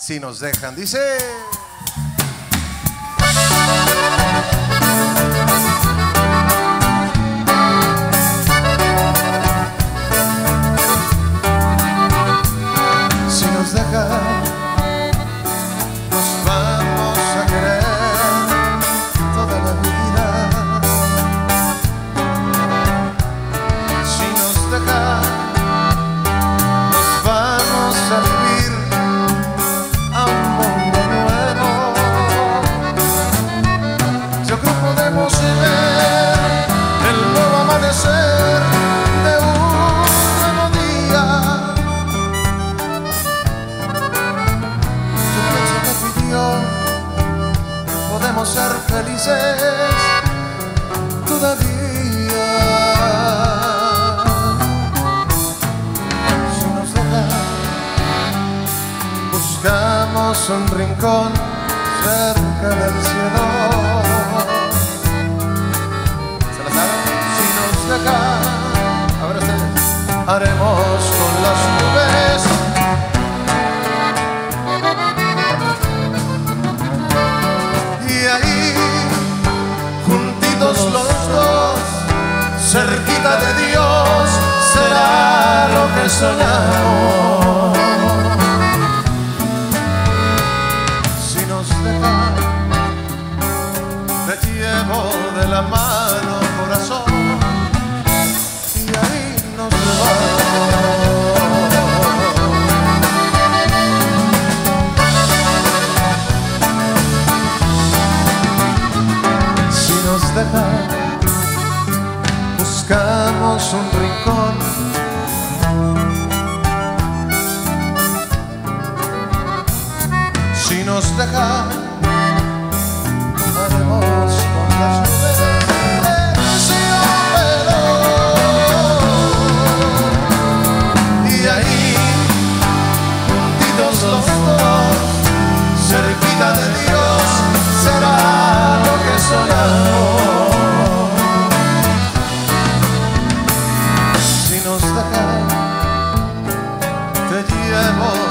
Si nos dejan, dice. Si nos dejan, nos vamos a querer toda la vida. Si nos dejan, nos vamos a vivir a un mundo nuevo. Yo creo podemos ver el nuevo amanecer de un nuevo día. Yo pienso que tú y yo podemos ser felices todavía. Si nos dejan, buscamos un rincón cerca del cielo. ¿Se la saben? Si nos dejan, a ver ustedes, haremos con las nubes y ahí, juntitos los dos, cerquita de Dios, será lo que soñamos. Te llevo de la mano, corazón, y ahí nos vamos. Si nos dejan, buscamos un rincón. Si nos dejan, haremos con las nubes terciopelo. Y ahí, juntitos los dos, cerquita de Dios, será lo que soñamos. Si nos dejan, te llevo